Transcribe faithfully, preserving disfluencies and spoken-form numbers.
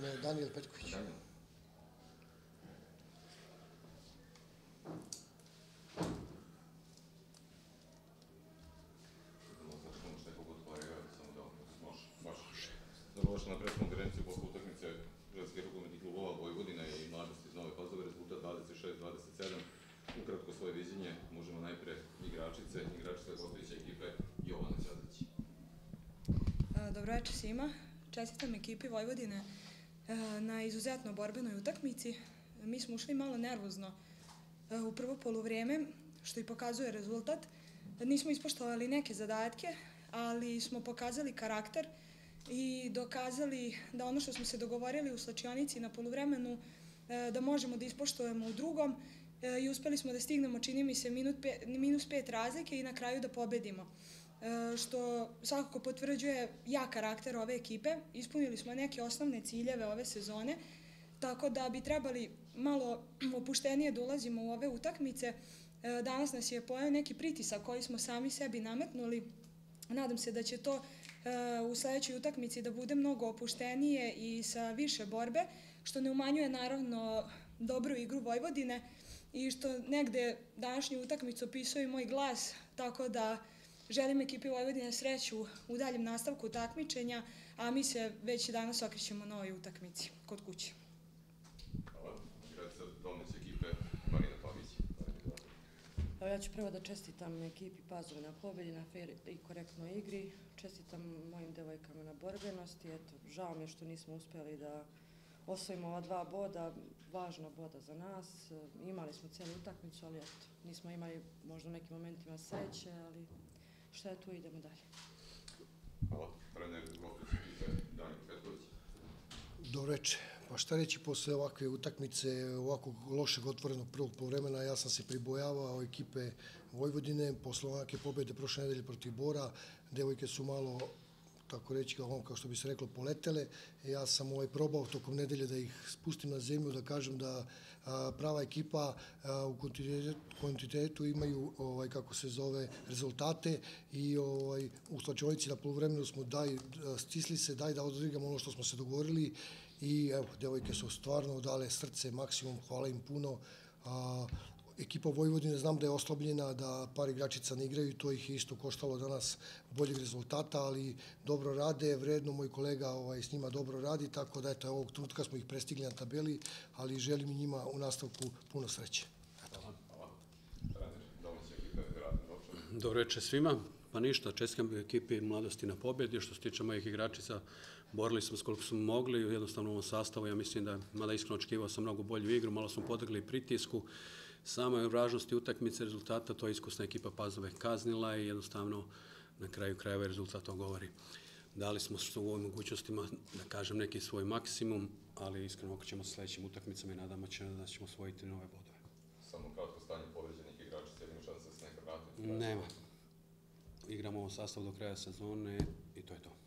me Danijel Petković. Danijel. Dobrodošli na pres konferenciju posle utakmice ženskih rukometnih klubova Vojvodine i Mladosti iz Nove Pazove, rezultat dvadeset šest dvadeset sedam. Ukratko svoje viđenje možemo najpre igračice, igračice gostujuće ekipe Jovana Ćazić. Dobro večer svima. Čestitam ekipi Vojvodine na izuzetno borbenoj utakmici. Mi smo ušli malo nervozno u prvo poluvreme, što i pokazuje rezultat. Nismo ispoštovali neke zadatke, ali smo pokazali karakter i dokazali da ono što smo se dogovorili u slačionici na poluvremenu da možemo da ispoštujemo u drugom i uspeli smo da stignemo, čini mi se, minus pet razlike i na kraju da pobedimo, što svakako potvrđuje jak karakter ove ekipe. Ispunili smo neke osnovne ciljeve ove sezone, tako da bi trebali malo opuštenije da ulazimo u ove utakmice. Danas nas je pojeo neki pritisak koji smo sami sebi nametnuli. Nadam se da će to u sledećoj utakmici da bude mnogo opuštenije i sa više borbe, što ne umanjuje naravno dobru igru Vojvodine i što negde današnju utakmicu opisuje i moj glas, tako da želim ekipi Vojvodine sreću u daljem nastavku takmičenja, a mi se već danas okrećemo na ovoj utakmici kod kuće. Hvala. Igračica domaće ekipe Marina Pavić. Ja ću prvo da čestitam ekipi Pazove na pobedi, na fair i korektnoj igri. Čestitam mojim devojkama na borbenosti. Eto, žao mi je što nismo uspeli da osvojimo ova dva boda, važna boda za nas. Imali smo cijelu utakmicu, ali eto, nismo imali možda u nekim momentima sreće, ali šta je tu, idemo dalje. Hvala. Trener gostujuće ekipe Danijel Petković. Dobro večer. Pa šta reći posle ovakve utakmice, ovakvog lošeg otvorenog prvog poluvremena, ja sam se pribojavao ekipe Vojvodine, posle ovakve pobede prošle nedelje protiv Bora, devojke su malo, tako reći, kao što bi se reklo, poletele. Ja sam probao tokom nedelje da ih spustim na zemlju, da kažem da prava ekipa u kontinuitetu imaju, kako se zove, rezultate i u slačionici na poluvremenu smo daj, stisli se, daj da odigramo ono što smo se dogovorili i evo, devojke su stvarno dale srce, maksimum, hvala im puno. Ekipa Vojvodine znam da je oslabljena, da par igračica ne igraju, to ih je isto koštalo danas boljeg rezultata, ali dobro rade, vredno, moj kolega s njima dobro radi, tako da eto, ovog trenutka smo ih prestigli na tabeli, ali želim i njima u nastavku puno sreće. Dobro večer svima. Pa ništa, čestitam ekipi Mladosti na pobjedi. Što se tiče mojih igračica, borili smo koliko smo mogli, u jednostavnom ovom sastavu. Ja mislim da, mada iskreno očekivao sam mnogo bolju igru, malo smo podlegli pritisku. Samo važnosti utakmice, rezultata, to je iskusna ekipa Pazove kaznila i jednostavno na kraju krajeva rezultat to govori. Dali smo što u ovim mogućnostima, da kažem, neki svoj maksimum, ali iskreno okrećemo se sledećim utakmicama i nadamo se da ćemo osvojiti nove bodove. Samo kratko, stanje povređenih igračica, ima šanse da se neka vrati? Nema. Igramo u ovom sastavu do kraja sezone i to je to.